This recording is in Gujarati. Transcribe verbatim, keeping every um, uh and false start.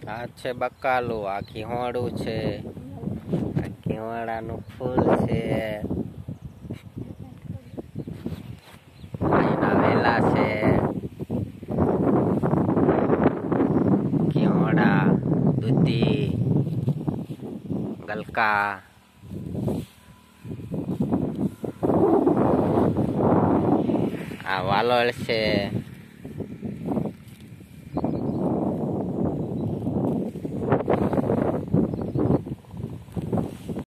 આ છે બકાલું, આ ઘીવાડું છે, આ ઘીવાડાનું ફૂલ છે, એના વેલા છે, ઘીવાડા, દૂધી, ગલકા, આ વાલોળ છે।